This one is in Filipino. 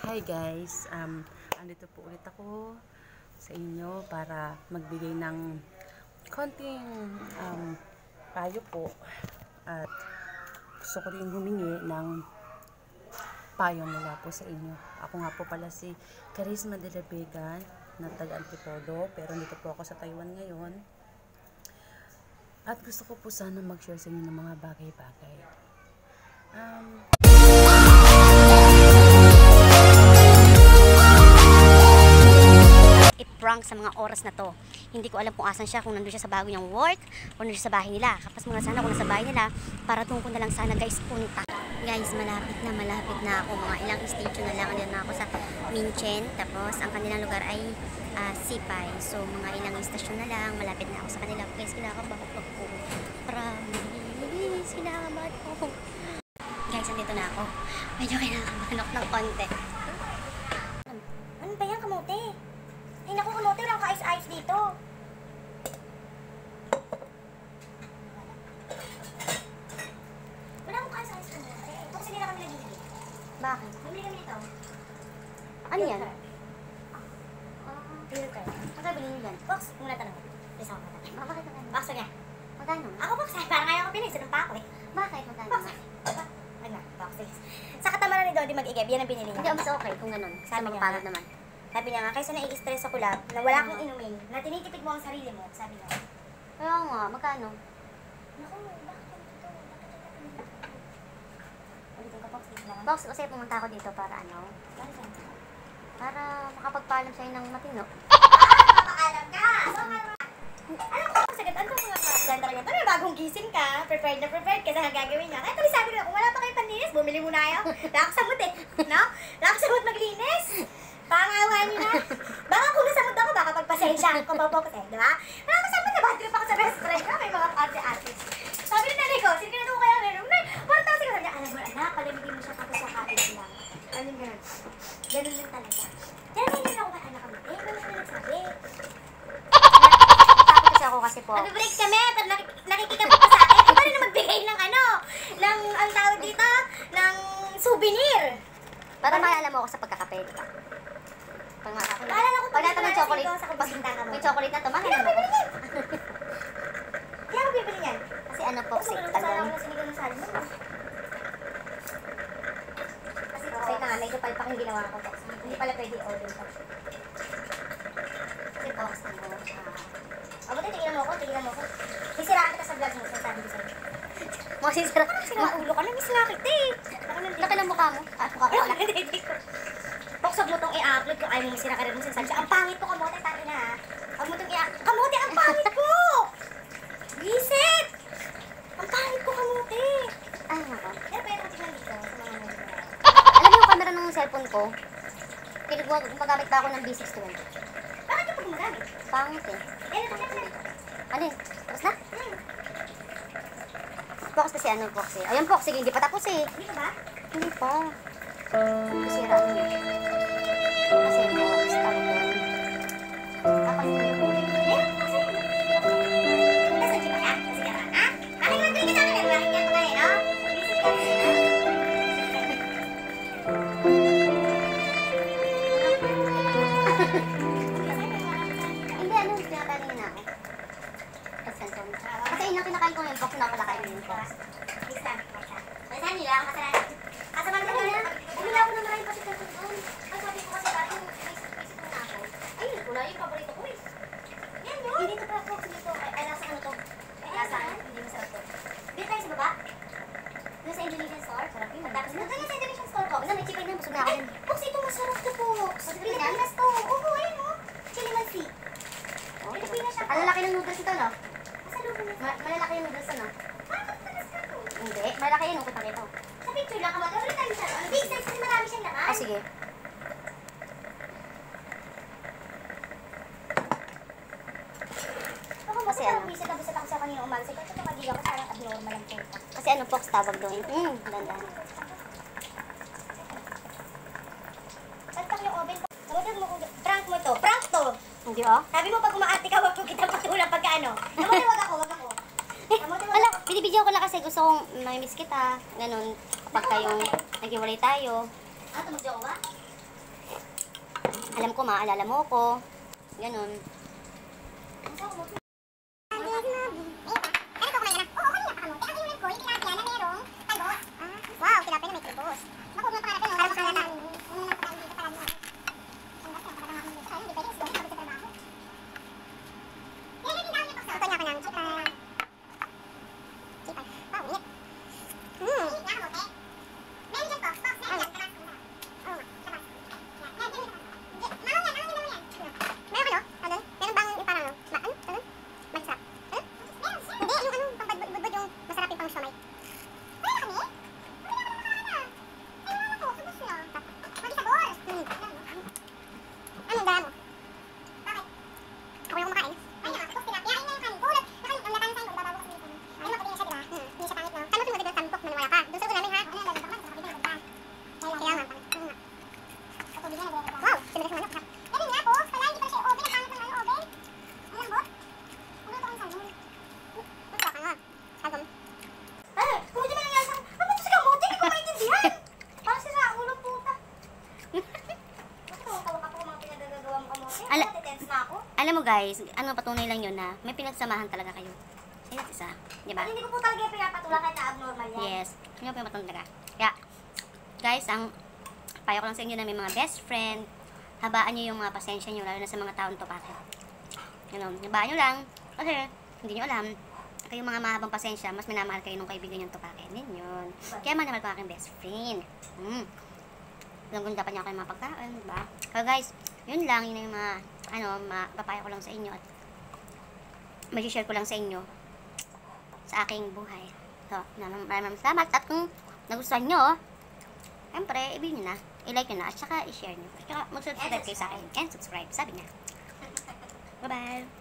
Hi guys, andito po ulit ako sa inyo para magbigay ng konting payo po at gusto ko rin humingi ng payo mula po sa inyo. Ako nga po pala si Charisma de la Vega na taga-Antipodo, pero dito po ako sa Taiwan ngayon at gusto ko po sana mag-share sa inyo ng mga bagay-bagay. I-prank sa mga oras na to. Hindi ko alam kung asan siya, kung nandun siya sa bago niyang work o nandun siya sa bahay nila. Kapag mga sana kung nasa bahay nila, para doon ko na lang sana guys punta. Guys, malapit na ako. Mga ilang station na lang. Andyan na ako sa Minchen. Tapos ang kanilang lugar ay Sipay. So mga ilang station na lang. Malapit na ako sa kanila. Guys, kinakabahan ako. Promise, kinakabahan ako. Guys, andito na ako. Medyo kinakabahan ako ng konti. Ano ba yan, kamote? Ay naku, kamote, walang ka-ice-ice dito. Wala akong ka-ice-ice, kamote. Ito kasi nila kami nagigili. Bakit? Bumili kami nito. Ano yan? Filter. Magkano bilhin nyo yan? Box, muna tanong. Isa ako matanong. Bakit magkano? Box niya. Magkano? Ako box, parang ayaw ko pinili. Sinumpa ako eh. Bakit magkano? Box. Ano, box. Sa katamaran ni Dodi mag-igib, yan ang binili Hindi, niya. mas okay kung ganun. Kasi Sabi niya magpagod nga. naman. Sabi niya nga, kaysa nai-stress ako lab, na wala akong inumin, na tinitipid mo ang sarili mo, sabi niya. Kaya nga, magkano? Naku, bakit ganito? Ulitin ko, box, dito lang. Box, kasi pumunta ako dito para ano? Ano saan? Para makapagpaalam sa'yo ng matino. Makaalam ka! So, alam ko kung sagad, ano mga ganda rin ito? May bagong gising ka, prepared na prepared ka sa gagawin niya. Kaya tuloy sabi ko, kung wala pa kayo panlinis, bumili muna kayo. Lakas sa mood eh, no? Lakas sa mood maglinis. Pangawan niyo na. Baka kung nasa mood ako, baka pagpasensya ko pa po kasi, di ba? Lakas sa mood na, bad trip ako sa restaurant ko, may mga ate-ates. Sabi ni nanay ko, sige na ko kaya meron. Parang tapos ko sabi niya, alam mo, anak, palamigin mo siya tapos sa kapit lang. Alam ganun. Ganun din talaga. Kaya ngayon ako kay anak kami, eh, ganun na nagsabi. Kasi ako kasi po. Nag-break kami, pero nakikita pa sa akin. Eh, paano na magbigay ng ano? Ng, ang tawag dito, ng souvenir. Para maalala mo ako sa pagkakape, di ba? Pag Maalala ko pag natin ng chocolate, sa kabisita ka mo. may chocolate na to, Kaya maalala ako mo ko. bibili yan. Kaya ako bibili yan. Kasi ano po, Kasi kasi sana ako tagal. na sinigaw ng sali mo. Kasi kasi na nga, medyo palpak yung ginawa ko. Hindi pala pwede i-order pa. Kasi box na mo. Buti, tigilan mo ko. Sisiraan kita sa vlog mo, sabi ko sa'yo. Mga sisira. Sinaulo ka na, miss nga kita eh. Laki ng mukha mo. Mukha ko wala. Hindi ko. Boksog mo tong i-upload ko. Ay, may sira ka rin mo sinasabi siya. Ang pangit ko, kamote, tayo na ha. Huwag mo tong i-upload. Kamote, ang pangit ko! Visit! Ang pangit ko, kamote. Ay, nako. Pero pwede ko tingnan dito. Sa mga mga. Alam mo yung camera ng cellphone ko? Gumagamit pa ako ng B620. Bakit ka pa gumagamit? Pangit eh. Eh, ano? Ano yun? Tapos na? Box kasi ano box eh. Ayun box, sige, hindi pa tapos eh. Hindi ka ba? Hindi pa. Kasi ano eh. Kasi box, tawag doon. Tapos na yung buhay. Meron ka sa'yo. Nasaan siya ba ka? Kasi ka ba? Ha? Bakit naman tuloy ka sa akin? Bakit ka pa no? Visit ka rin ha? Hindi, ano, tinatanin na ako. Kasi yun ang kinakain ko yung box na pala kain yung box. Next time. Saan nila? Kasalanan. Kasama na nila. Umila ako ng maraming pasikat ko doon. Ang sabi ko kasi dati, isip mo na ako. Ayun, wala yung paborito ko eh. Yan yun. Hindi ito pa ako dito. Ay, nasa ano to? Nasa hindi masarap to. Dito tayo sa baba? Doon sa Indonesian store? Sarap yun. Tapos doon tayo sa Indonesian store ko. Ano, may chicken na, busog na ako Ay, dun. Box, ito masarap to po. Pilipinas to. Oo, ayun o. Chili mansi. Pilipinas siya po. Ang lalaki ng noodles ito, no? Nasa lubo na. Malalaki yung noodles, ano? Bakit panas ka to? Hindi, malaki yun, ukot ito. Sa picture lang, kamot. Ulit tayo siya. Ano, big size kasi marami siyang laman. Ah, sige. Ako, Kasi kasi ano? ano? Buisit ako sa kanina umaga. Kasi ito magiga ko parang abnormal ang po. Kasi ano, box tawag doon. Dandan. Salpak yung oven ko. Namutag mo kung prank mo to. Prank to! Hindi, oh. Sabi mo pag umaarte ka, wag mo kitang patulang pagka ano. Namutag wag ako. Wala, binibidyo ko lang kasi gusto kong mamimiss kita. Ganun, kapag kayong naghiwalay tayo. Ah, tumagyo ko ba? Alam ko, maaalala mo ko. Ganon. Wow, tilapia na may kribos. Naku, mga pangarapin, parang makalala. Alam mo guys, ano patunay lang yun na may pinagsamahan talaga kayo. Sa isa't isa, di ba? Hindi ko po talaga yung pinapatula kahit na abnormal yan. Yes, yun yung pinapatulong talaga. Kaya, guys, ang payo ko lang sa inyo na may mga best friend, habaan nyo yung mga pasensya nyo, lalo na sa mga taon to bakit. Habaan nyo lang, kasi hindi nyo alam, kayong mga mahabang pasensya, mas minamahal kayo nung kaibigan yung tupake. Din yun. Kaya manamahal ko aking best friend. Alam ko dapat niya kayo mga pagkain, diba? Kaya guys, yun lang, yun yung mga, papayo ko lang sa inyo at mag-share ko lang sa inyo sa aking buhay. So, maraming salamat at kung nagustuhan nyo, siyempre, i-view nyo na, i-like nyo na, at saka i-share nyo. At saka mag-subscribe kayo sa akin. And subscribe, sabi niya. Bye-bye!